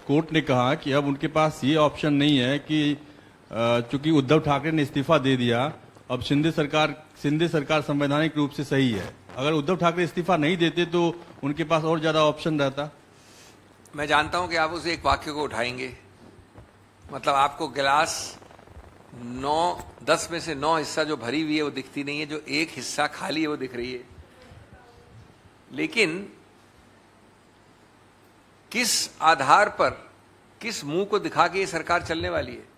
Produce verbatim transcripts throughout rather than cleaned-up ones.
Court ने कहा कि अब उनके पास ये ऑप्शन नहीं है कि चूंकि उद्धव ठाकरे ने इस्तीफा दे दिया, अब शिंदे सरकार शिंदे सरकार संवैधानिक रूप से सही है। अगर उद्धव ठाकरे इस्तीफा नहीं देते तो उनके पास और ज्यादा ऑप्शन रहता। मैं जानता हूं कि आप उस एक वाक्य को उठाएंगे, मतलब आपको गिलास नौ दस में से नौ हिस्सा जो भरी हुई है वो दिखती नहीं है, जो एक हिस्सा खाली है वो दिख रही है। लेकिन किस आधार पर, किस मुंह को दिखा के ये सरकार चलने वाली है?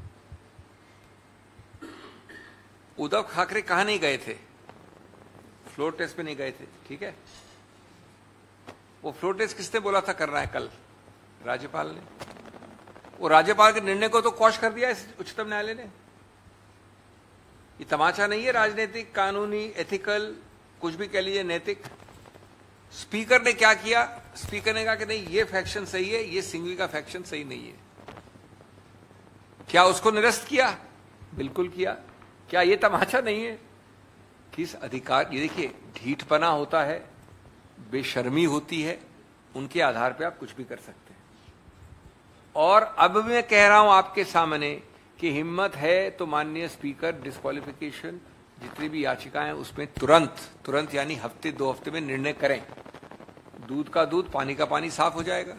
उद्धव ठाकरे कहां नहीं गए थे? फ्लोर टेस्ट पे नहीं गए थे, ठीक है। वो फ्लोर टेस्ट किसने बोला था करना है? कल राज्यपाल ने। वो राज्यपाल के निर्णय को तो क्वॉश कर दिया इस उच्चतम न्यायालय ने। ये तमाचा नहीं है राजनीतिक, कानूनी, एथिकल, कुछ भी कह लीजिए, नैतिक। स्पीकर ने क्या किया? स्पीकर ने कहा कि नहीं, ये फैक्शन सही है, ये सिंघवी का फैक्शन सही नहीं है। क्या उसको निरस्त किया? बिल्कुल किया। क्या ये तमाचा नहीं है? किस अधिकार, ये देखिए, ढीठपना होता है, बेशर्मी होती है, उनके आधार पे आप कुछ भी कर सकते हैं। और अब मैं कह रहा हूं आपके सामने कि हिम्मत है तो माननीय स्पीकर डिस्क्वालिफिकेशन जितनी भी याचिकाएं हैं उसमें तुरंत तुरंत यानी हफ्ते दो हफ्ते में निर्णय करें। दूध का दूध, पानी का पानी साफ हो जाएगा।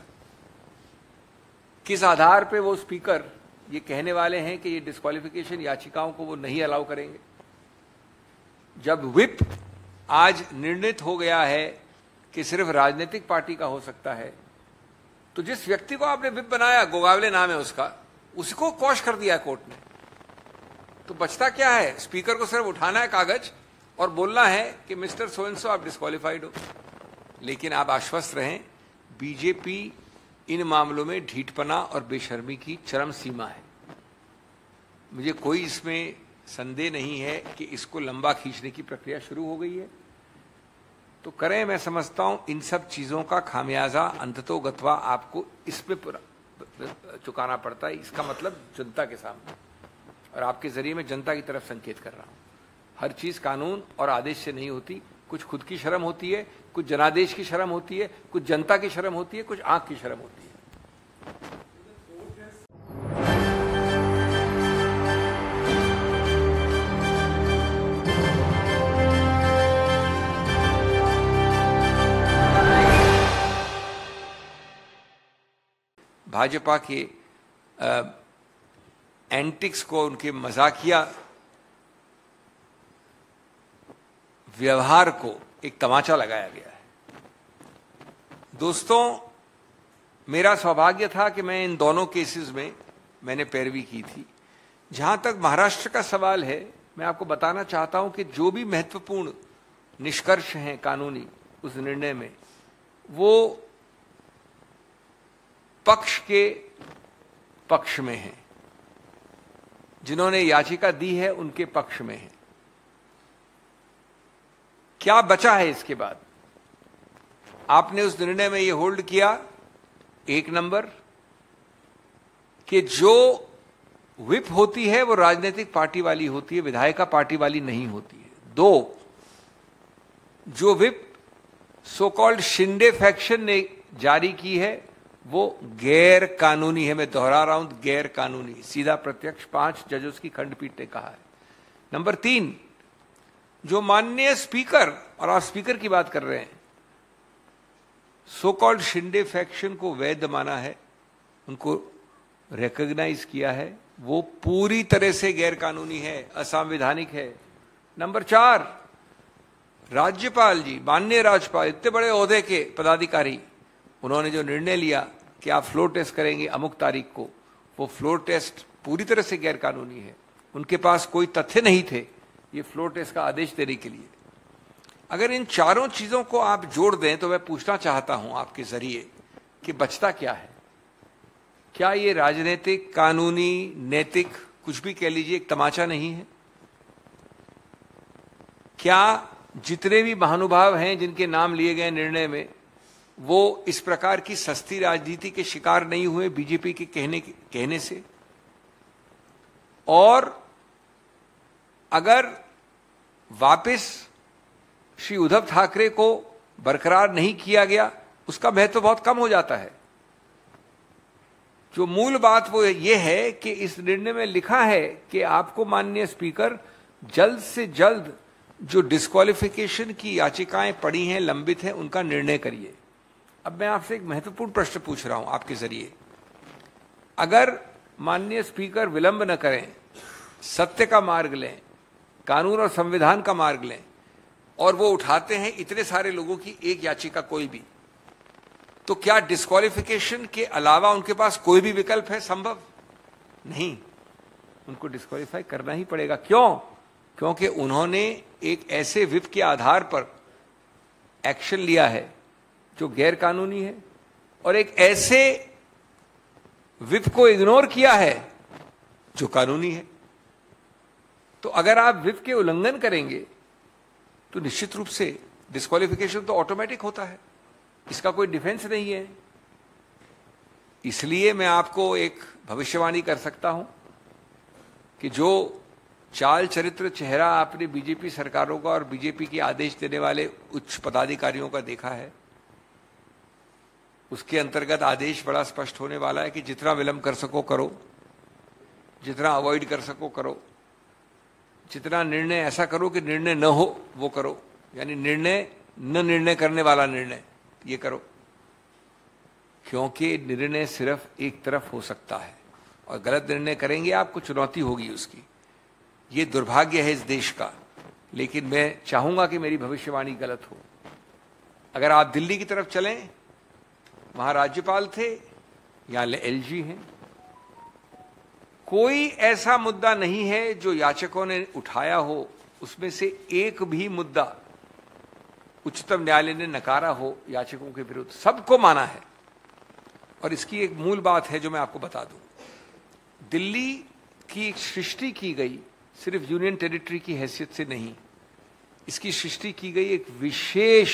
किस आधार पे वो स्पीकर ये कहने वाले हैं कि ये डिस्क्वालिफिकेशन याचिकाओं को वो नहीं अलाउ करेंगे? जब व्हिप आज निर्णित हो गया है कि सिर्फ राजनीतिक पार्टी का हो सकता है, तो जिस व्यक्ति को आपने व्हिप बनाया, गोगावले नाम है उसका, उसको क्वॉश कर दिया कोर्ट ने। तो बचता क्या है? स्पीकर को सिर्फ उठाना है कागज और बोलना है कि मिस्टर सो एंड सो आप डिस्क्वालिफाइड हो। लेकिन आप आश्वस्त रहें, बीजेपी इन मामलों में ढीठपना और बेशर्मी की चरम सीमा है। मुझे कोई इसमें संदेह नहीं है कि इसको लंबा खींचने की प्रक्रिया शुरू हो गई है, तो करें। मैं समझता हूं इन सब चीजों का खामियाजा अंततोगत्वा आपको इसमें चुकाना पड़ता है। इसका मतलब जनता के सामने, और आपके जरिए मैं जनता की तरफ संकेत कर रहा हूं। हर चीज कानून और आदेश से नहीं होती। कुछ खुद की शर्म होती है, कुछ जनादेश की शर्म होती है, कुछ जनता की शर्म होती है, कुछ आंख की शर्म होती है। भाजपा के एंटिक्स को, उनके मजाकिया व्यवहार को एक तमाचा लगाया गया है। दोस्तों, मेरा सौभाग्य था कि मैं इन दोनों केसेस में मैंने पैरवी की थी। जहां तक महाराष्ट्र का सवाल है, मैं आपको बताना चाहता हूं कि जो भी महत्वपूर्ण निष्कर्ष हैं कानूनी उस निर्णय में, वो पक्ष के पक्ष में है। जिन्होंने याचिका दी है उनके पक्ष में है। क्या बचा है इसके बाद? आपने उस निर्णय में यह होल्ड किया, एक नंबर, कि जो व्हिप होती है वो राजनीतिक पार्टी वाली होती है, विधायिका पार्टी वाली नहीं होती है। दो, जो whip so called Shinde faction ने जारी की है वो गैर कानूनी है। मैं दोहरा रहा हूं, गैर कानूनी, सीधा प्रत्यक्ष, पांच जजों की खंडपीठ ने कहा है। नंबर तीन, जो माननीय स्पीकर, और आप स्पीकर की बात कर रहे हैं, सो कॉल्ड शिंदे फैक्शन को वैध माना है, उनको रिकॉग्नाइज किया है, वो पूरी तरह से गैर कानूनी है, असंवैधानिक है। नंबर चार, राज्यपाल जी, माननीय राज्यपाल, इतने बड़े ओहदे के पदाधिकारी, उन्होंने जो निर्णय लिया कि आप फ्लोर टेस्ट करेंगे अमुक तारीख को, वो फ्लोर टेस्ट पूरी तरह से गैर कानूनी है। उनके पास कोई तथ्य नहीं थे ये फ्लोर टेस्ट का आदेश देने के लिए। अगर इन चारों चीजों को आप जोड़ दें तो मैं पूछना चाहता हूं आपके जरिए कि बचता क्या है? क्या ये राजनीतिक, कानूनी, नैतिक, कुछ भी कह लीजिए, एक तमाचा नहीं है? क्या जितने भी महानुभाव हैं जिनके नाम लिए गए निर्णय में, वो इस प्रकार की सस्ती राजनीति के शिकार नहीं हुए बीजेपी के कहने के, कहने से? और अगर वापस श्री उद्धव ठाकरे को बरकरार नहीं किया गया, उसका महत्व बहुत कम हो जाता है। जो मूल बात वो ये है कि इस निर्णय में लिखा है कि आपको माननीय स्पीकर जल्द से जल्द जो डिस्क्वालिफिकेशन की याचिकाएं पड़ी हैं, लंबित हैं, उनका निर्णय करिए। अब मैं आपसे एक महत्वपूर्ण प्रश्न पूछ रहा हूं आपके जरिए। अगर माननीय स्पीकर विलंब न करें, सत्य का मार्ग लें, कानून और संविधान का मार्ग लें, और वो उठाते हैं इतने सारे लोगों की एक याचिका कोई भी, तो क्या डिस्क्वालिफिकेशन के अलावा उनके पास कोई भी विकल्प है? संभव नहीं, उनको डिस्क्वालीफाई करना ही पड़ेगा। क्यों? क्योंकि उन्होंने एक ऐसे विप के आधार पर एक्शन लिया है जो गैर कानूनी है, और एक ऐसे विप को इग्नोर किया है जो कानूनी है। तो अगर आप विप के उल्लंघन करेंगे तो निश्चित रूप से डिस्क्वालिफिकेशन तो ऑटोमेटिक होता है, इसका कोई डिफेंस नहीं है। इसलिए मैं आपको एक भविष्यवाणी कर सकता हूं कि जो चाल चरित्र चेहरा आपने बीजेपी सरकारों का और बीजेपी के आदेश देने वाले उच्च पदाधिकारियों का देखा है, उसके अंतर्गत आदेश बड़ा स्पष्ट होने वाला है कि जितना विलंब कर सको करो, जितना अवॉइड कर सको करो, जितना निर्णय ऐसा करो कि निर्णय न हो वो करो, यानी निर्णय न निर्णय करने वाला निर्णय ये करो, क्योंकि निर्णय सिर्फ एक तरफ हो सकता है और गलत निर्णय करेंगे आपको चुनौती होगी उसकी। ये दुर्भाग्य है इस देश का, लेकिन मैं चाहूंगा कि मेरी भविष्यवाणी गलत हो। अगर आप दिल्ली की तरफ चलें, वहां राज्यपाल थे, यहां एलजी हैं। कोई ऐसा मुद्दा नहीं है जो याचकों ने उठाया हो, उसमें से एक भी मुद्दा उच्चतम न्यायालय ने नकारा हो याचकों के विरुद्ध, सबको माना है। और इसकी एक मूल बात है जो मैं आपको बता दूं। दिल्ली की एक सृष्टि की गई सिर्फ यूनियन टेरिटरी की हैसियत से नहीं, इसकी सृष्टि की गई एक विशेष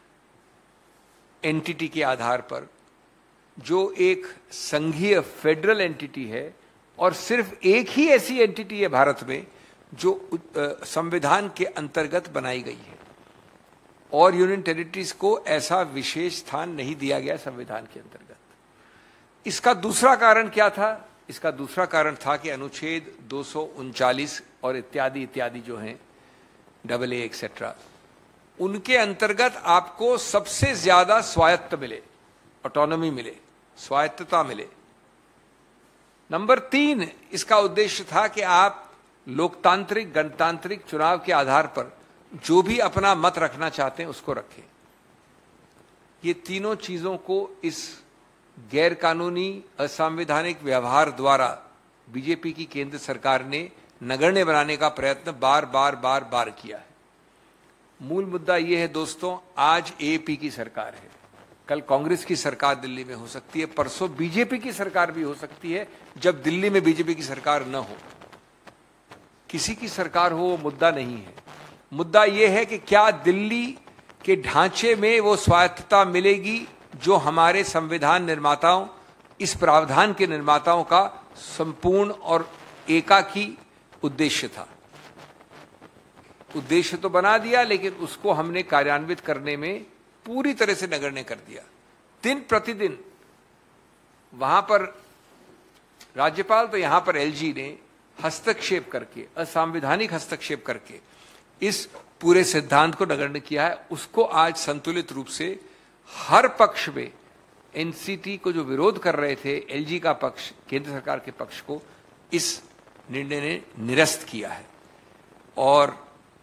एंटिटी के आधार पर, जो एक संघीय फेडरल एंटिटी है, और सिर्फ एक ही ऐसी एंटिटी है भारत में जो संविधान के अंतर्गत बनाई गई है, और यूनियन टेरिटरीज को ऐसा विशेष स्थान नहीं दिया गया संविधान के अंतर्गत। इसका दूसरा कारण क्या था? इसका दूसरा कारण था कि अनुच्छेद दो सौ उनचालीस और इत्यादि इत्यादि जो हैं, डबल ए एक्सेट्रा, उनके अंतर्गत आपको सबसे ज्यादा स्वायत्त मिले, ऑटोनॉमी मिले, स्वायत्तता मिले। नंबर तीन, इसका उद्देश्य था कि आप लोकतांत्रिक गणतांत्रिक चुनाव के आधार पर जो भी अपना मत रखना चाहते हैं उसको रखें। ये तीनों चीजों को इस गैर कानूनी असंवैधानिक व्यवहार द्वारा बीजेपी की केंद्र सरकार ने नगण्य बनाने का प्रयत्न बार बार बार बार किया है। मूल मुद्दा यह है दोस्तों, आज एपी की सरकार है, कल कांग्रेस की सरकार दिल्ली में हो सकती है, परसों बीजेपी की सरकार भी हो सकती है, जब दिल्ली में बीजेपी की सरकार न हो। किसी की सरकार हो वो मुद्दा नहीं है। मुद्दा यह है कि क्या दिल्ली के ढांचे में वो स्वायत्तता मिलेगी जो हमारे संविधान निर्माताओं, इस प्रावधान के निर्माताओं का संपूर्ण और एकाकी उद्देश्य था। उद्देश्य तो बना दिया, लेकिन उसको हमने कार्यान्वित करने में पूरी तरह से नगण्य कर दिया। दिन प्रतिदिन वहां पर राज्यपाल, तो यहां पर एलजी ने हस्तक्षेप करके, असंवैधानिक हस्तक्षेप करके इस पूरे सिद्धांत को नगण्य किया है। उसको आज संतुलित रूप से हर पक्ष में, एनसीटी को जो विरोध कर रहे थे, एलजी का पक्ष, केंद्र सरकार के पक्ष को इस निर्णय ने निरस्त किया है। और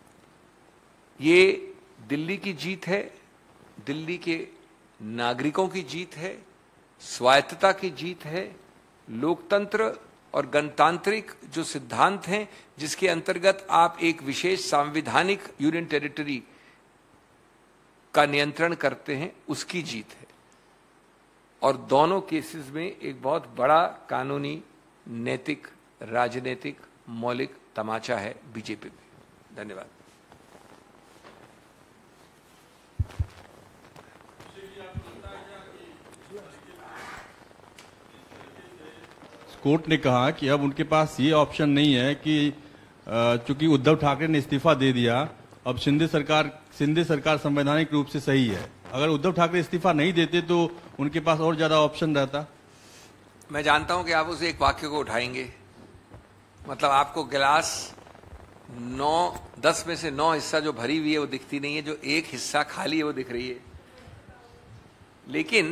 ये दिल्ली की जीत है, दिल्ली के नागरिकों की जीत है, स्वायत्तता की जीत है, लोकतंत्र और गणतांत्रिक जो सिद्धांत हैं जिसके अंतर्गत आप एक विशेष संवैधानिक यूनियन टेरिटरी का नियंत्रण करते हैं, उसकी जीत है। और दोनों केसेस में एक बहुत बड़ा कानूनी, नैतिक, राजनीतिक, मौलिक तमाचा है बीजेपी में। धन्यवाद। कोर्ट ने कहा कि अब उनके पास ये ऑप्शन नहीं है कि चूंकि उद्धव ठाकरे ने इस्तीफा दे दिया, अब शिंदे सरकार शिंदे सरकार संवैधानिक रूप से सही है। अगर उद्धव ठाकरे इस्तीफा नहीं देते तो उनके पास और ज्यादा ऑप्शन रहता। मैं जानता हूं कि आप उस एक वाक्य को उठाएंगे, मतलब आपको गिलास नौ दस में से नौ हिस्सा जो भरी हुई है वो दिखती नहीं है, जो एक हिस्सा खाली है वो दिख रही है। लेकिन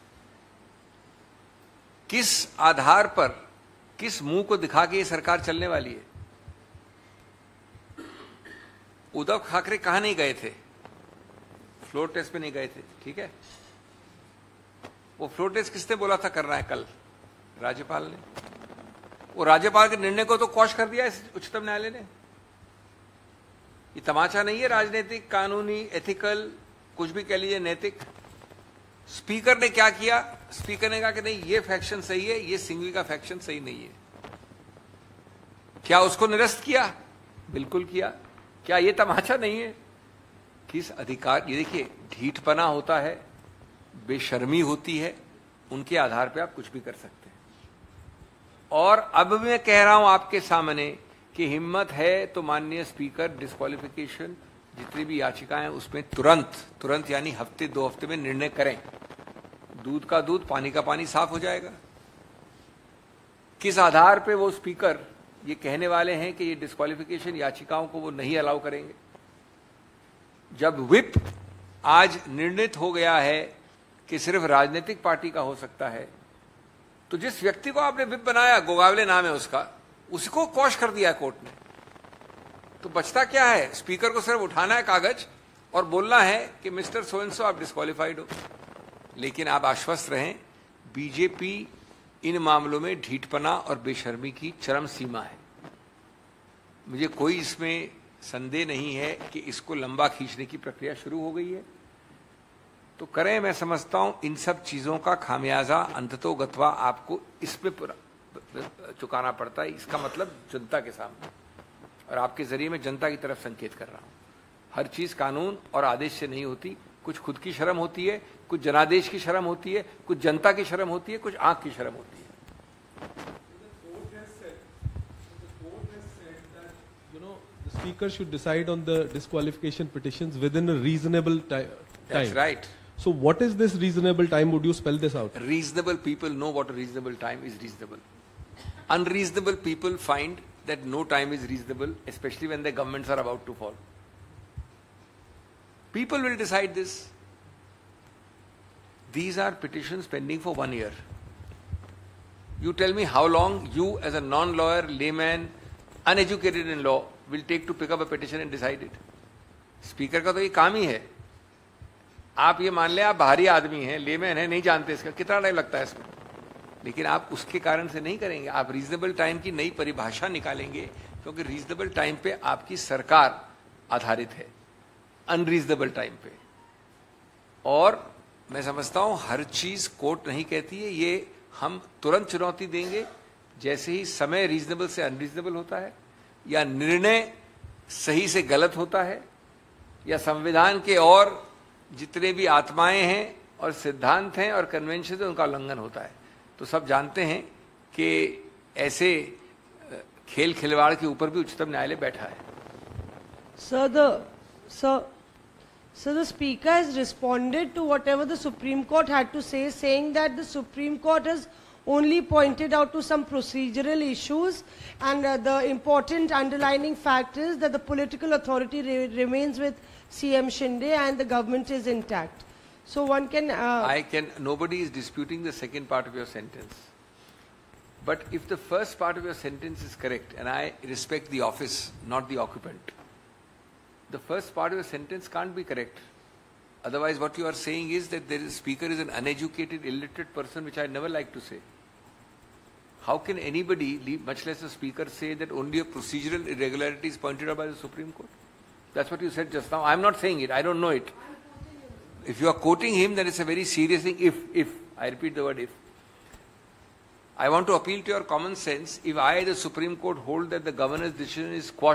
किस आधार पर, किस मुंह को दिखा के ये सरकार चलने वाली है? उद्धव ठाकरे कहां नहीं गए थे? फ्लोर टेस्ट पे नहीं गए थे, ठीक है। वो फ्लोर टेस्ट किसने बोला था करना है? कल राज्यपाल ने। वो राज्यपाल के निर्णय को तो क्वॉश कर दिया इस उच्चतम न्यायालय ने। ये तमाचा नहीं है राजनीतिक, कानूनी, एथिकल, कुछ भी कह लीजिए, नैतिक। स्पीकर ने क्या किया? स्पीकर ने कहा कि नहीं, ये फैक्शन सही है, ये सिंघवी का फैक्शन सही नहीं है। क्या उसको निरस्त किया? बिल्कुल किया। क्या ये तमाचा नहीं है? किस अधिकार, ये देखिए, ढीठपना होता है, बेशर्मी होती है, उनके आधार पे आप कुछ भी कर सकते हैं। और अब मैं कह रहा हूं आपके सामने कि हिम्मत है तो माननीय स्पीकर डिस्क्वालिफिकेशन जितनी भी याचिकाएं उसमें तुरंत तुरंत यानी हफ्ते दो हफ्ते में निर्णय करें। दूध का दूध, पानी का पानी साफ हो जाएगा। किस आधार पे वो स्पीकर ये कहने वाले हैं कि ये डिस्क्वालिफिकेशन याचिकाओं को वो नहीं अलाउ करेंगे? जब व्हिप आज निर्णित हो गया है कि सिर्फ राजनीतिक पार्टी का हो सकता है, तो जिस व्यक्ति को आपने व्हिप बनाया, गोगावले नाम है उसका, उसको क्वॉश कर दिया कोर्ट ने। तो बचता क्या है? स्पीकर को सिर्फ उठाना है कागज और बोलना है कि मिस्टर सो एंड सो आप डिस्क्वालिफाइड हो। लेकिन आप आश्वस्त रहें, बीजेपी इन मामलों में ढीठपना और बेशर्मी की चरम सीमा है। मुझे कोई इसमें संदेह नहीं है कि इसको लंबा खींचने की प्रक्रिया शुरू हो गई है। तो करें, मैं समझता हूं इन सब चीजों का खामियाजा अंततोगत्वा आपको इसमें चुकाना पड़ता है। इसका मतलब जनता के सामने, और आपके जरिए मैं जनता की तरफ संकेत कर रहा हूं। हर चीज कानून और आदेश से नहीं होती। कुछ खुद की शर्म होती है, कुछ जनादेश की शर्म होती है, कुछ जनता की शर्म होती है, कुछ आंख की शर्म होती है। The speaker should decide on the disqualification petitions within a reasonable ti- time. That's right. So what is this reasonable time? Would you spell this out? Reasonable people know what a reasonable time is reasonable. Unreasonable people find that no time is reasonable, especially when the governments are about to fall. People will decide this. These are petitions pending for one year. You tell me how long you as a non-lawyer, layman, uneducated in law will take to pick up a petition and decide it. Speaker का तो ये काम ही है। आप ये मान लें आप बाहरी आदमी हैं, लेमैन हैं, नहीं जानते इसका, कितना टाइम लगता है इसमें, लेकिन आप उसके कारण से नहीं करेंगे। आप रीजनेबल टाइम की नई परिभाषा निकालेंगे, क्योंकि रीजनेबल टाइम पे आपकी सरकार आधारित है, अनरीजनेबल टाइम पे। और मैं समझता हूं हर चीज कोर्ट नहीं कहती है, ये हम तुरंत चुनौती देंगे जैसे ही समय रीजनेबल से अनरीजनेबल होता है, या निर्णय सही से गलत होता है, या संविधान के और जितने भी आत्माएं हैं और सिद्धांत हैं और कन्वेंशन है उनका उल्लंघन होता है। तो सब जानते हैं कि ऐसे खेल खिलवाड़ के ऊपर भी उच्चतम न्यायालय बैठा है। Sir, the sir, sir, the speaker has responded to whatever the Supreme Court had to say, saying that the Supreme Court has only pointed out to some procedural issues, and uh, the important underlining fact is that the political authority re remains with C M Shinde and the government is intact. So one can... Uh, I can... Nobody is disputing the second part of your sentence. But if the first part of your sentence is correct, and I respect the office, not the occupant, the first part of your sentence can't be correct. Otherwise, what you are saying is that the speaker is an uneducated, illiterate person, which I never like to say. How can anybody, much less a speaker, say that only a procedural irregularity is pointed out by the Supreme Court? That's what you said just now. I'm not saying it. I don't know it. If you are quoting him, then it's a very serious thing. If, if, I repeat the word if. I want to appeal to your common sense. If I, the Supreme Court, hold that the governor's decision is quashed,